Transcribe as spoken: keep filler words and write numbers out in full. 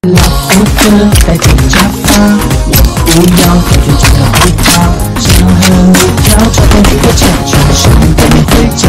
老夫子戴着假发，我不要感觉真的害怕，想和你跳这个一个恰恰，想带你回家。